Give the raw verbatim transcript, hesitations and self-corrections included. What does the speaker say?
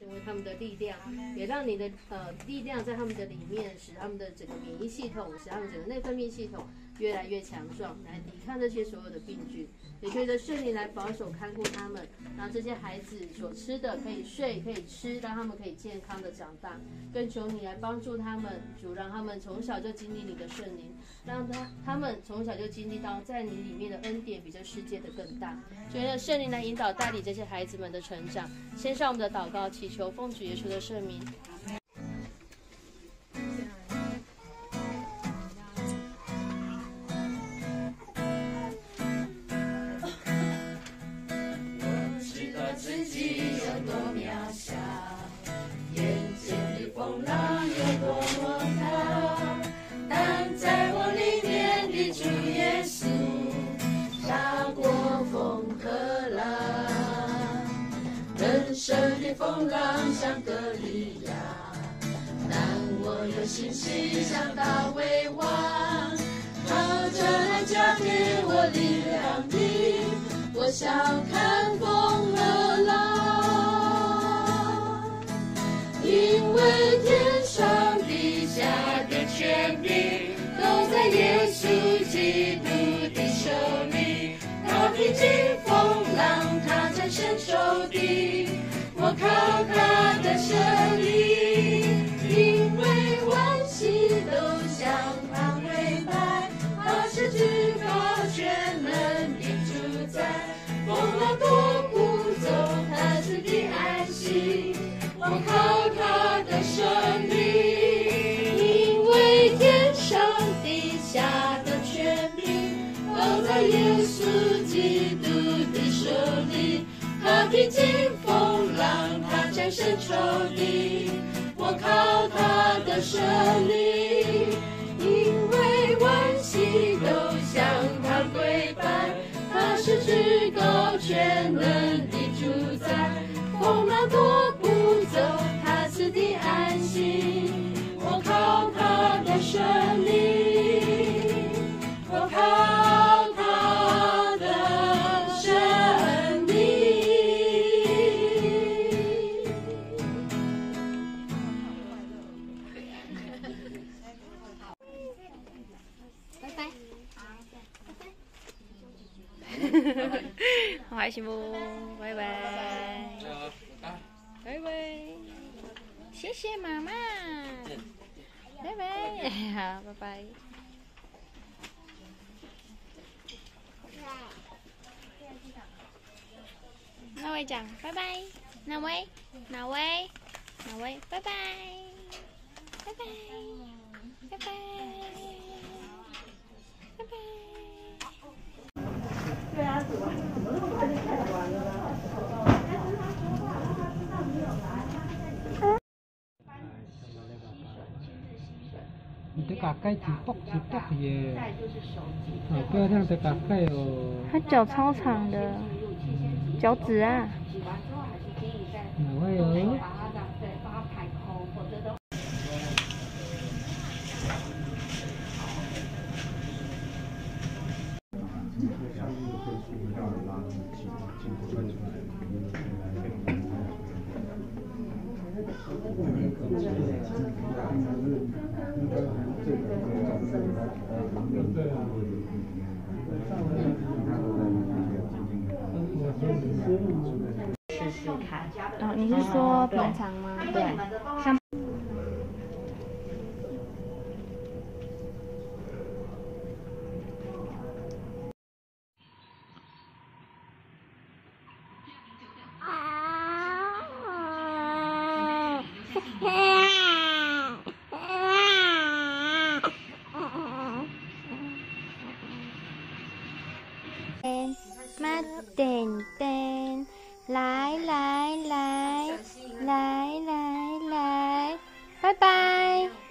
成为他们的力量，也让你的呃力量在他们的里面，使他们的整个免疫系统，使他们整个内分泌系统越来越强壮，来抵抗这些所有的病菌。也可以的圣灵来保守看顾他们，让这些孩子所吃的可以睡，可以吃，让他们可以健康的长大。更求你来帮助他们，主让他们从小就经历你的圣灵，让他他们从小就经历到在你里面的恩典比这世界的更大。所以让圣灵来引导带领这些孩子们的成长。献上我们的祷告，祈求奉主耶稣的圣名。 我知道自己有多渺小，眼前的风浪有多么大，但在我里面的主耶稣大过风和浪。人生的风浪像歌利亚，但我有信心像大卫王，靠着那加给我力量的，我想看风和浪。因为天上地下的权柄都在耶稣基督的手里，他平静风浪，他战胜仇敌，我靠他的胜利。因为万膝都向他跪拜，他是至高全能的主宰，风浪多不走，他自己安息，我靠他的胜利。因为天上地下的权柄都在耶稣基督的手里，他平静风浪，他战胜仇敌，我靠他的胜利。因为万膝都向他跪拜，他是至高全能的主宰，风浪多不走，他自己安息，我靠他的胜利，我靠他的胜利。拜拜，拜拜，好开心不？拜拜，拜拜，谢谢妈妈，拜拜，好，拜拜。那威讲拜拜，那威，那威，那威，拜拜，拜拜，拜拜，拜拜。对啊，怎么怎么那么快就看完了呢？ Itu kakak cipok cipok ya. Itu ada yang kakak yo. 它脚超长的，脚趾啊。 哪位哦？ 试试看。 哦，你是说平常吗？ 对，像。 妈点点，来来来来来来，拜拜。